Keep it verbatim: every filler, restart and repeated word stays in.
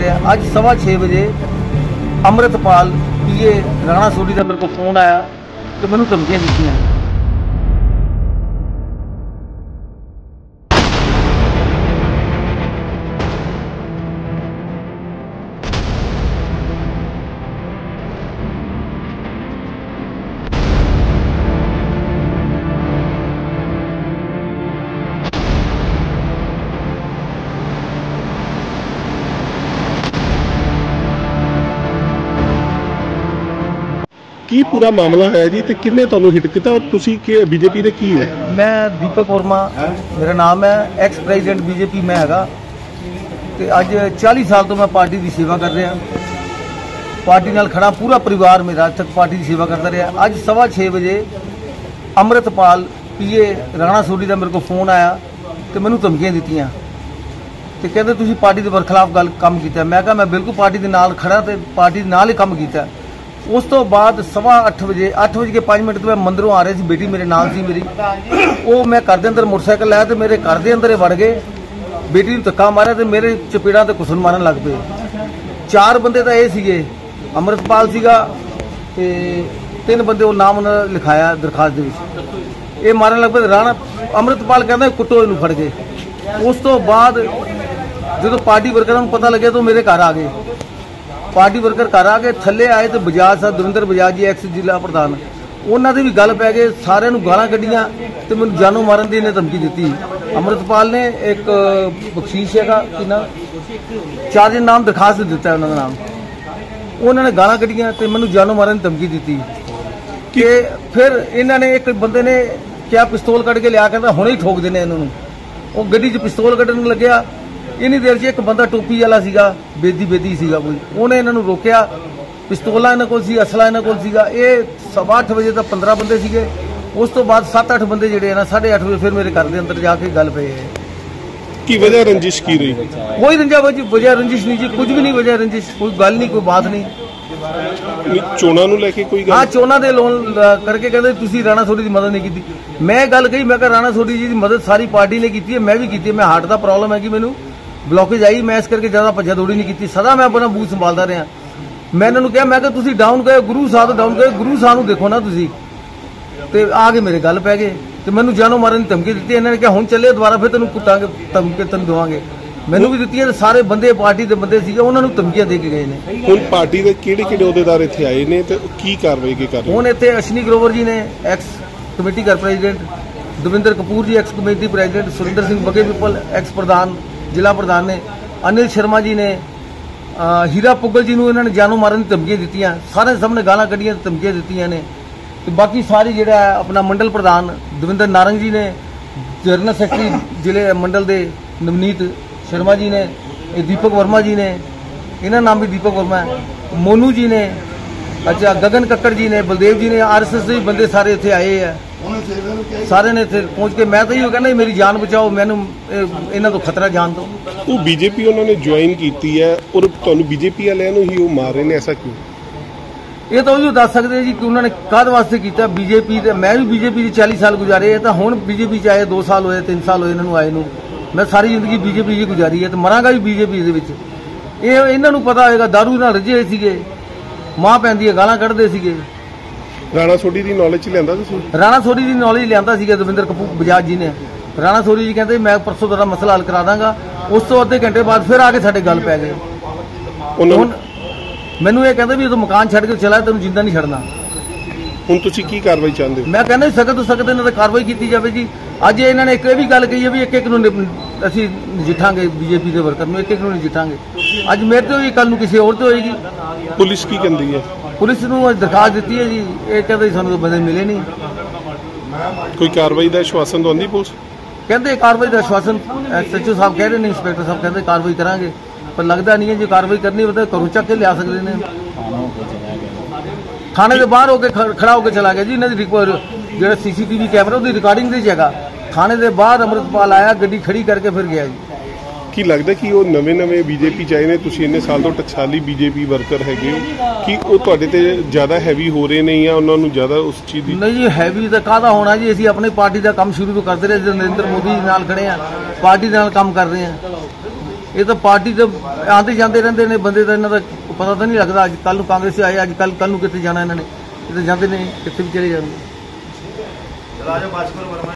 रहे हैं। अज सवा छे बजे अमृतपाल पीए राणा सोढ़ी का मेरे को फोन आया कि मैंने धमकियां दी। की पूरा मामला है जी ते किन्ने तुहानू हिट किया और तुसी के बीजेपी दे की हो? मैं दीपक वर्मा मेरा नाम है, एक्स प्रेजिडेंट बीजेपी मैं हैगा ते अज चालीस साल तो मैं पार्टी की सेवा कर रहा, पार्टी नाल खड़ा पूरा परिवार मेरा अज तक पार्टी की सेवा करता रहा। अज सवा छे बजे अमृतपाल पीए राणा सोढ़ी का मेरे को फोन आया तो मैंने धमकियां दित्तियां ते कहते तुसीं पार्टी के बरखिलाफ गल काम किया। मैं कहा मैं बिल्कुल पार्टी के नाल खड़ा ते पार्टी के नाल ही काम किया। उस तो बाद सवा अठ बजे अठ बज के पाँच मिनट तो मैं मंदिरों आ रही थी, बेटी मेरे नाल सी मेरी, वो मैं घर के अंदर मोटरसाइकिल लाया तो मेरे घर के अंदर वड़ गए, बेटी धक्का मारा तो मेरे चपेड़ा तो कुसन मारन लग पे। चार बंदे तो ये सीगे, अमृतपाल सीगा ते तीन बंदे वो नाम उन्होंने लिखाया दरखास्त दे, ये मारन लग पे। राणा अमृतपाल कहता कुट्टो इनू फड़ के। उस तो बाद जो पार्टी वर्करां नूं पता लगे तो मेरे घर आ गए, पार्टी वर्कर घर आ गए, थले आए तो बजाज साहब दविंदर बजाज जी एक्स जिला प्रधान उन्होंने भी गल पै गए, सारे गालां कढ़ियां तो मैंने जानों मारन की इन्हें धमकी दी। अमृतपाल ने एक बख्शीश है कि ना चार दिन नाम दरखास्त दिता है उन्होंने नाम, उन्होंने गालां कढ़ियां तो मैंने जानों मारन की धमकी दी कि फिर इन्होंने एक बंदे ने क्या पिस्तौल कढ़ के लिया, कहता हुणे ही ठोक देने इन्होंने। वो गड्डी च पिस्तौल कढ़न लग्या, इन्नी देर च एक बंदा टोपी वाला सीगा, बेदी बेदी सीगा कोई, उन्हें इन्हों रोकया, पिस्तौला इन्हों को सी, असला इन्हों को सीगा। ये सवा अठ बजे तक पंद्रह बंदे सीगे। उस तो बाद सत्त अठ बंदे जिहड़े ना साढ़े अठ बजे फिर मेरे घर के अंदर जाके गल पे की वजह रंजिश की रही? कोई रंजा वजह रंजिश नहीं जी, कुछ भी नहीं वजह रंजिश, कोई गल नहीं, कोई बात नहीं। चोणां नूं लेके कोई गल? हाँ, चोणां दे लोन करके कहते तुसीं राणा सोढ़ी की मदद नहीं की। मैं गल कही, मैं कहा राणा सोढ़ी जी की मदद सारी पार्टी ने की है, मैं भी की। मैं हार्ट का प्रॉब्लम है कि मैनू ब्लॉकेज आई, मैं इस करके ज्यादा भज्जा दौड़ी नहीं की, सदा मैं अपना बूथ संभालता रहा। मैं इन्होंने कहा मैं तुसीं डाउन गए, गुरु साहब तो डाउन गए, गुरु साहब नूं देखो ना तुसीं, ते आ के मेरे गल पै गए तो मैनू जानों मारन की धमकी दी। इन्होंने कहा हुण चले दोबारा फिर तेनों कुटांगे, धमकी तेन देवांगे। मैनू भी दी, सारे बंदे पार्टी के बंदे सीगे उन्होंने धमकियां दे के गए ने। हुण पार्टी के किहड़े किहड़े अहुदेदार इत्थे आए ने ते की कार्रवाई की कर रहे? हुण इत्थे अश्विनी ग्रोवर जी ने एक्स कमेटी घर president, Davinder Kapoor ji ex committee president, Surinder Singh बगे पिपल एक्स प्रधान जिला प्रधान ने, अनिल शर्मा जी ने, हीरा पुगल जी ने इन्होंने जानों मारन की धमकियां दित्तियां, सारे सामने गालां कढ़ियां धमकियां दित्तियां ने। तो बाकी सारी जिहड़ा अपना मंडल प्रधान दविंदर नारंग जी ने, जनरल सैकटरी जिले मंडल के नवनीत शर्मा जी ने, दीपक वर्मा जी ने, इन्होंने नाम भी दीपक वर्मा है, मोनू जी ने, अच्छा गगन कक्कड़ जी ने, बलदेव जी ने, आर एस एस के बंदे सारे इत्थे आए हैं, सारे ने इत्थे पहुंच के। मैं तो इहो कहना मेरी जान बचाओ, मैनू इन्हां तो खतरा जान दो। वो बीजेपी उन्होंने ज्वाइन की है और तुहानू बीजेपी वालियां नूं ही वो मार रहे हैं, ऐसा क्यों? ये तो उही दस सकते जी कि उन्होंने काहदे वास्ते किया। बीजेपी ते मैं भी बीजेपी चालीस साल गुजारे है, तो हुण बीजेपी च आए दो साल होए, तीन साल होए इन्होंने आए नूं। मैं सारी जिंदगी बीजेपी जी गुजारी है तो मरांगा भी बीजेपी दे विच। ये इन्हों पता होएगा, दारू नाल रजे सीगे, मां भैन दी गालां कढ़दे सीगे। राणा सोढ़ी की नॉलेज लियांदा तुसीं? राणा सोढ़ी की नॉलेज लियांदा सीगा दविंदर कपूर बजाज जी ने। राणा सोढ़ी जी कहते मैं परसों तेरा मसला हल करा दांगा। उस तो अद्धे घंटे बाद फिर आके साडे गल पै गए। हुण मैनू ये कहते भी तो मकान छड्ड के चला, तेनों जिंदा नहीं छड्डना। हुण तुसीं की कार्रवाई चाहते हो? मैं कहना सख्त तो सख्त इन्हां ते कार्रवाई की जाए जी। अज इन्होंने एक भी गल कही है भी एक एक नूं असीं नजिठांगे, बीजेपी के वर्कर नूं एक एक नूं नजिठांगे। अज मेरे तो होई, कल नूं किसी होर ते होएगी। पुलिस की कहती है? पुलिस नूं दरखास्त दी है जी, ये कहते सानूं तो बंदे मिले नहीं। कोई कार्रवाई का आश्वासन दिंदी पुलिस? कहते कार्रवाई का आश्वासन एस एच ओ साहब कह रहे हैं, इंस्पैक्टर साहब कहते कार्रवाई करांगे, पर लगता नहीं है जो कार्रवाई करनी होता घरों चक के लिया सकते हैं। थाने के बाहर होकर खड़ा होकर चला गया जी। इन्होंने जो C C T V camera उसकी रिकॉर्डिंग की जगह थाने के बाहर अमृतपाल आया, गड्डी खड़ी करके फिर गया जी। की लगता कि वो नवे नवे बीजेपी चाहे ने, तुसीं इन्ने साल तो टकसाली बीजेपी वर्कर हैगे हो, कि वो तुहाडे ते ज़्यादा हैवी हो रहे नहीं या उन्होंने ज़्यादा उस चीज़ की? नहीं जी, हैवी तो काहदा होना जी। असीं अपनी पार्टी का काम शुरू तो करते रहे, जो नरेंद्र मोदी नाल खड़े हैं, पार्टी नाल काम कर रहे हैं। ਇਹ ਤਾਂ ਪਾਰਟੀ ਦੇ ਆਉਂਦੇ ਜਾਂਦੇ ਰਹਿੰਦੇ ਨੇ ਬੰਦੇ ਦਾ, ਇਹਨਾਂ ਦਾ ਪਤਾ ਤਾਂ ਨਹੀਂ ਲੱਗਦਾ। ਅੱਜ ਕੱਲ ਨੂੰ ਕਾਂਗਰਸ ਆਏ, ਅੱਜ ਕੱਲ ਕੱਲ ਨੂੰ ਕਿੱਥੇ ਜਾਣਾ ਇਹਨਾਂ ਨੇ, ਕਿਤੇ ਜਾਂਦੇ ਨੇ, ਕਿੱਥੇ ਵੀ ਚਲੇ ਜਾਂਦੇ।